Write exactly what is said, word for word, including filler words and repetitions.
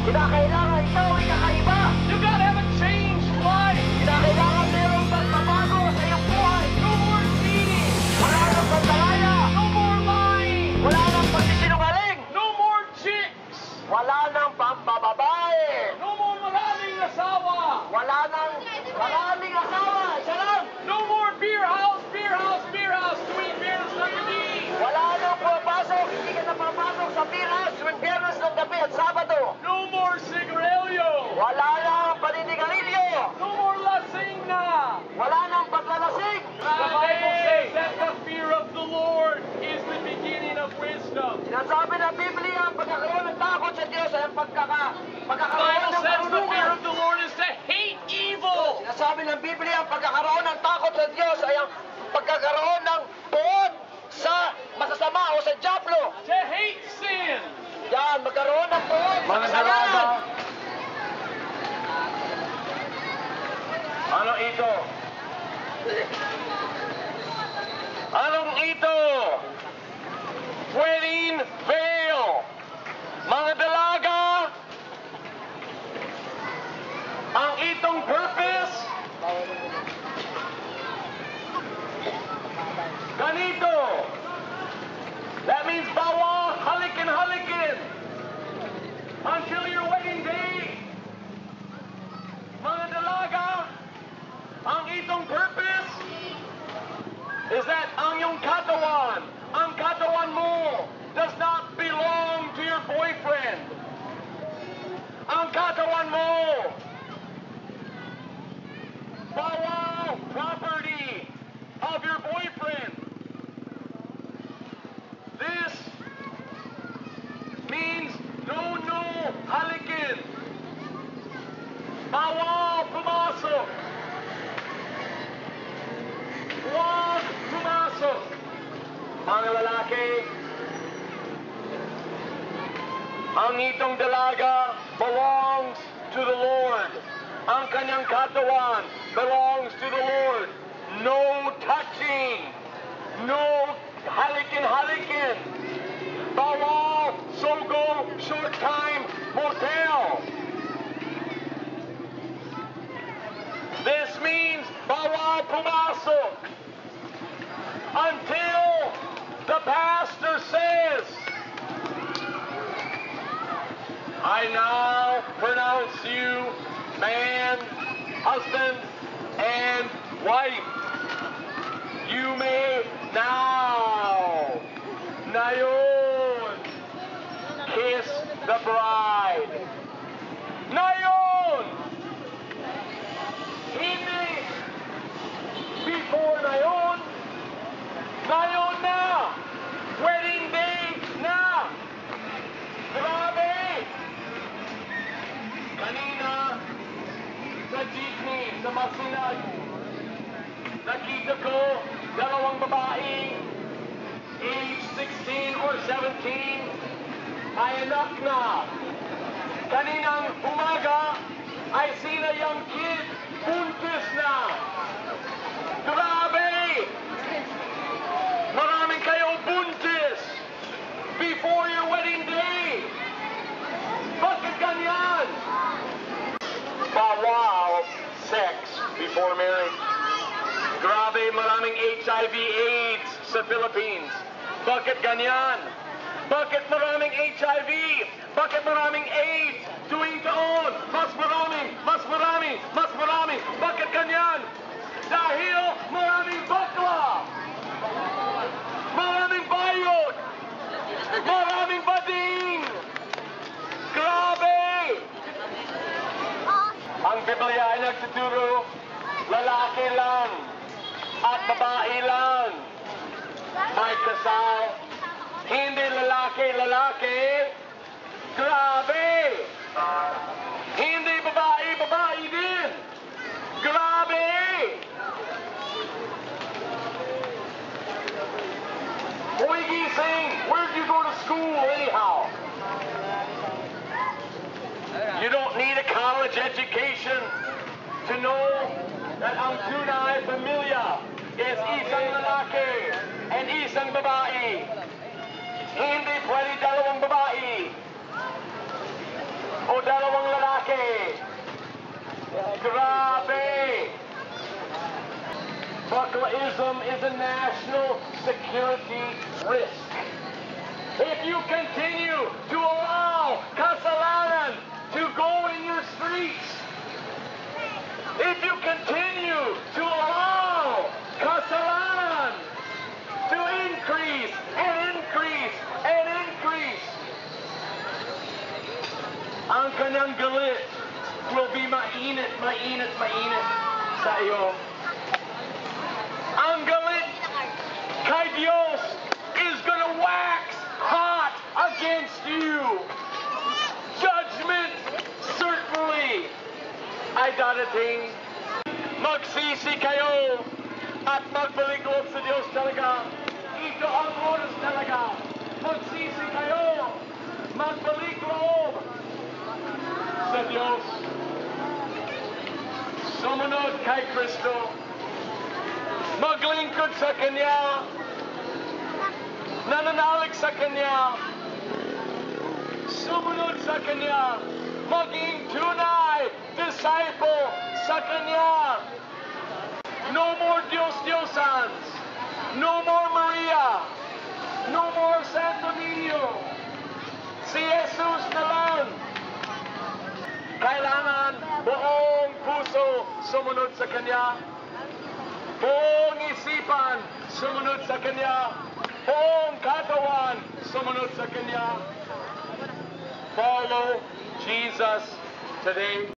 Kinakailangan ikaw ay kakaiba. You gotta have a changed life. Kinakailangan merong pagbabago sa iyong buhay. No more cheating. Wala nang pagdalaya. No more lying. Wala nang pagsisinungaling. No more chicks. Wala nang pambababae. No more maraming asawa. Wala nang maraming asawa. Isa lang. No more beer house, beer house, beer house, tuwing Biyernes ng gabi. Wala nang pumapasok. Hindi ka na papasok sa biras tuwing Biyernes ng gabi at Sabado. No more cigarillo. Wala nang paninigarilyo. No more lasing na. Wala nang paglalasing. The Bible says that the fear of the Lord is the beginning of wisdom. Sinasabi ng Biblia, ang pagkakaroon ng takot sa Diyos ay ang pagkaka, The pagkakaroon Bible ng says the fear karunungan. of the Lord is to hate evil. Sinasabi ng Biblia, ang pagkakaroon ng takot sa Diyos ay ang pagkakaroon ng tuon sa masasama o sa diablo. To hate sin. Yan, magkaroon ng tuon sa Mga kasalanan. dalaga. Ano ito? Anong ito? Wedding veil. Mga dalaga, ang itong purpose, ganito. That means bawal halikin-halikin until your wedding day. Mga dalaga, ang itong purpose is that ang iyong katawan, ang katawan mo does not belong to your boyfriend. Ang katawan mo, bawal property of your boyfriend. This means no, no, halikin. Bawal pumasok. Huwag pumasok. Mga lalaki, ang itong dalaga belongs to the Lord. Ang kanyang katawan belongs to the Lord. No touching. No halikin-halikin. Bawal sogo short time motel. This means bawal pumasok until the pastor says, I now pronounce you man, husband, and wife. You may now, ngayon, kiss the bride. Ngayon! Hindi before ngayon. Ngayon na! Wedding day na! Grabe! Kanina, sa jeepney, sa Masinag, nakita ko dalawang babae, age sixteen or seventeen, ay anak na. Kaninang umaga, I seen a young kid, buntis na. Grabe! Maraming kayo buntis before your wedding day. Bakit ganyan? Bawal sex before marriage. Grabe, maraming H I V AIDS sa Philippines. Bakit ganyan? Bakit maraming H I V? Bakit maraming AIDS? Tuwing taon, mas marami, mas marami, mas marami. Bakit ganyan? Dahil maraming bakla. Maraming bayot. Maraming bading. Grabe! Ang Biblia ay nagtuturo, lalaki lang at babae lang may kasal. Hindi lalaki-lalaki. Grabe! Hindi babae-babae din. Grabe! Hoy gising, where'd you go to school anyhow? You don't need a college education to know that ang tunay pamilya is isang lalaki and isang babae. Hindi pwede dalawang babae o dalawang is a national security risk. If you continue to allow kasalanan to go in your streets, if you continue to allow kasalanan to increase and increase and increase, ang kanyang galit will be mainit, mainit, mainit sa iyo. Ang galit kay Diyos is gonna wax hot against you. Judgment certainly ay darating. Magsisi kayo at magbalik loob sa Diyos talaga. Ito ang oras talaga. Magsisi kayo, magbalik loob sa Diyos. Sumunod kay Kristo. Maglingkod sa Kanya. Nananalig sa Kanya. Sumunod sa Kanya. Maging tunay disciple sa Kanya. No more Diyos-Diyosans. No more Maria. No more Santo Niño. Si Jesus na lang. Kailangan buong puso sumunod sa Kanya. Buong isipan sumunod sa Kanya. Buong katawan sumunod sa Kanya. Follow Jesus today.